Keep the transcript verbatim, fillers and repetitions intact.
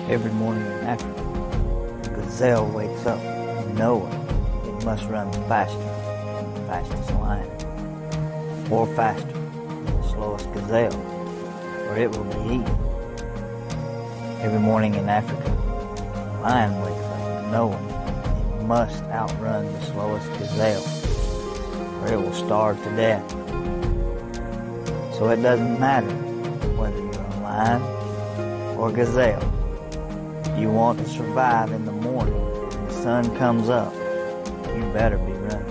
Every morning in Africa, the gazelle wakes up knowing it must run faster than the fastest lion, or faster than the slowest gazelle, or it will be eaten. Every morning in Africa, the lion wakes up knowing it must outrun the slowest gazelle, or it will starve to death. So it doesn't matter whether you're a lion or gazelle. If you want to survive in the morning when the sun comes up, you better be running.